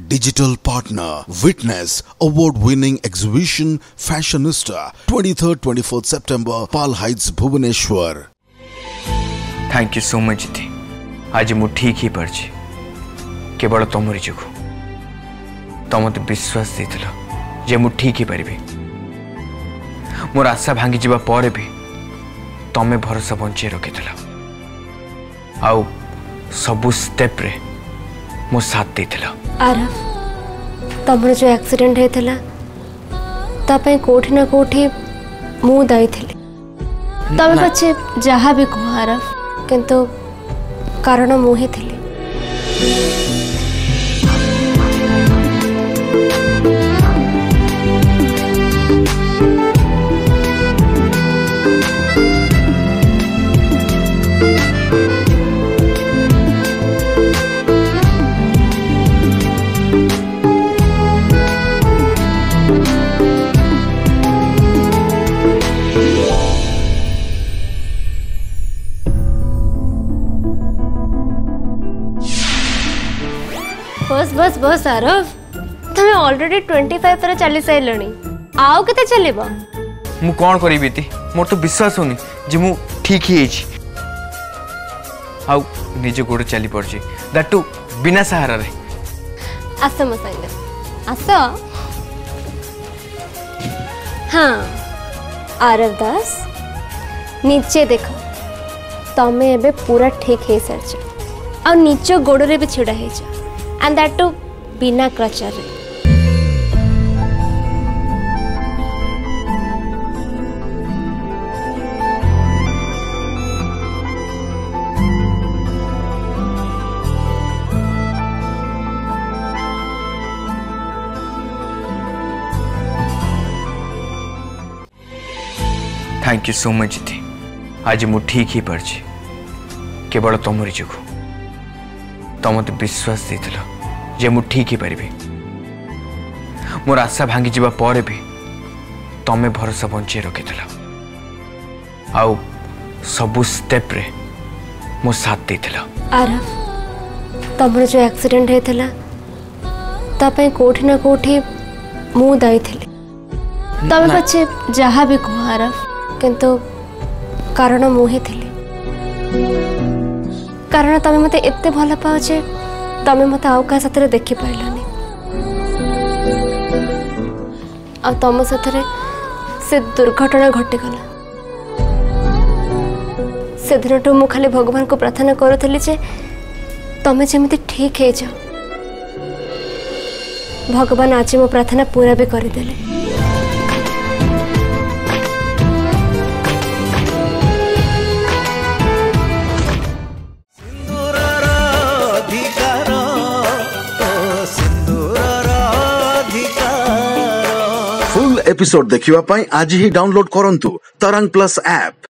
Digital partner, witness award-winning exhibition Fashionista 23rd 24th September, Pal Heights, Bhubaneswar. Thank you so much दीदी। आज मु ठीक ही पारछि केवल तमरी जोगु तुम मत विश्वास देथिल जे मु ठीक ही पारिबी। मोर आशा भांगी जिबा परे भी तमे भरोसा बंचे रखिथिल आउ सबु स्टेप रे मो साथ देथिल। आरव तमर जो एक्सीडेंट हेतला तापे कोठी ना कोठी मु दाई थिली। तमे पछे जहा भी कहो आरव किंतु कारण मु ही थिली। बस बस बस आरव तमे ऑलरेडी 25 तर चली साइलणी आउ केते चलेबा। मु कोन करिबी ती मोर तो विश्वास होनी जे मु ठीक ही एछि आउ निजे गोड़ चली पड़छि दैट टू बिना सहारा रे। आस मो संग आस। हाँ आरव दास नीचे देखो तमे एबे पूरा ठीक हे सरछ आ नीचे गोड़ रे भी छिड़ा हे छ and that too बिना क्रचर। थैंक यू सो मच दीदी। आज मु ठीक ही पारछि केवल तमरी जोगु तुम मत विश्वास देथिल जे मु ठीक ही पारिबी। मोर आशा भांगी जिबा परे भी तमे भरोसा बंचे रखिथिल आउ सबु स्टेप रे मो साथ देथिल। आरव तमर जो एक्सीडेंट हेतला तापे कोठी ना कोठी मु दाई थिली। तमे पछे जहा भी कहो आरव किंतु कारण मु ही थिली। कारण तमे मते एते भल पाओ जे तमे मते आउ का साथरे देखि पाइलानी आ तम साथरे से दुर्घटना घटी गला। से दिनटू मु खाली भगवान को प्रार्थना करूथली जे तमे जेमिति ठीक हे जाओ। भगवान आज मो प्रार्थना पूरा भी कर देले। फुल एपिसोड देखिवा पाई आज ही डाउनलोड करंतु तरंग प्लस ऐप।